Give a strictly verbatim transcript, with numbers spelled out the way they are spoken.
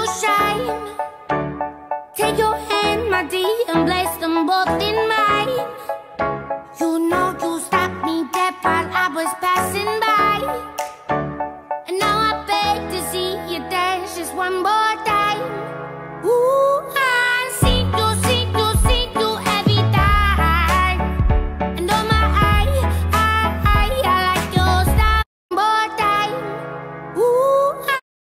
you shine. Take your hand, my dear, and place them both in mine. You know you stopped me dead while I was passing by.